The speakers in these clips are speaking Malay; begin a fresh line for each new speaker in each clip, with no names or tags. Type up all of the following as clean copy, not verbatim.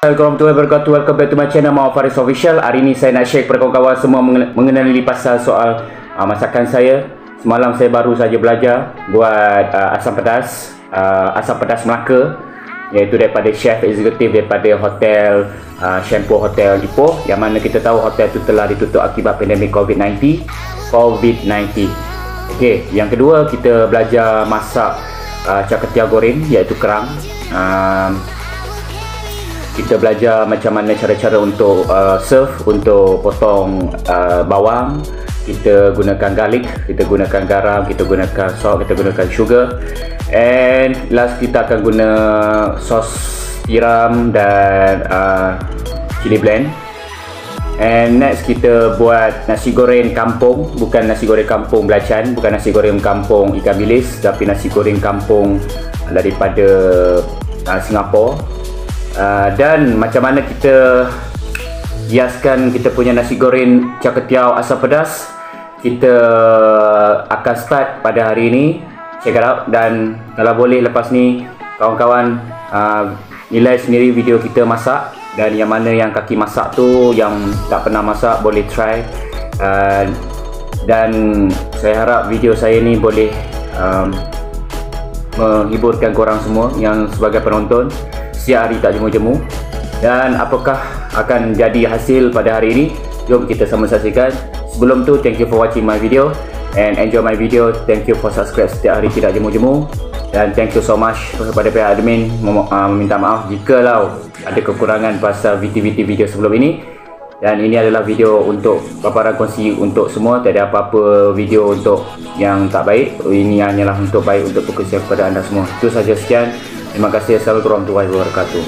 Assalamualaikum warahmatullahi wabarakatuh. Welcome back to my channel Muhammad Faris Official. Hari ini saya nak share kepada kawan-kawan semua mengenali pasal soal masakan saya. Semalam saya baru saja belajar buat asam pedas Melaka, iaitu daripada chef eksekutif daripada hotel Shampoo Hotel Ipoh, yang mana kita tahu hotel itu telah ditutup akibat pandemik COVID-19. Okey, yang kedua kita belajar masak caketiau goreng, iaitu kerang. Kita belajar macam mana cara-cara untuk serve, untuk potong bawang. Kita gunakan garlic, kita gunakan garam, kita gunakan salt, kita gunakan sugar. And last kita akan guna sos tiram dan chili blend. And next kita buat nasi goreng kampung, bukan nasi goreng kampung belacan, bukan nasi goreng kampung ikan bilis, tapi nasi goreng kampung daripada Singapura. Dan macam mana kita hiaskan kita punya nasi goreng caketiau asam pedas, kita akan start pada hari ini. Check it out. Dan kalau boleh lepas ni kawan-kawan nilai sendiri video kita masak, dan yang mana yang kaki masak tu yang tak pernah masak boleh try. Dan saya harap video saya ni boleh menghiburkan korang semua yang sebagai penonton setiap hari tak jemu-jemu. Dan apakah akan jadi hasil pada hari ini, jom kita sama saksikan. Sebelum tu, thank you for watching my video and enjoy my video. Thank you for subscribe setiap hari tidak jemu-jemu. Dan thank you so much kepada pihak admin. Meminta maaf jikalau ada kekurangan pasal VT video sebelum ini. Dan ini adalah video untuk paparan kongsi untuk semua. Tak ada apa-apa video untuk yang tak baik. Ini hanyalah untuk baik, untuk fokus kepada anda semua. Itu saja, sekian. Terima kasih. Assalamualaikum warahmatullahi wabarakatuh.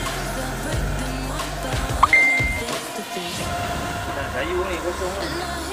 Kayu ni kosong kan.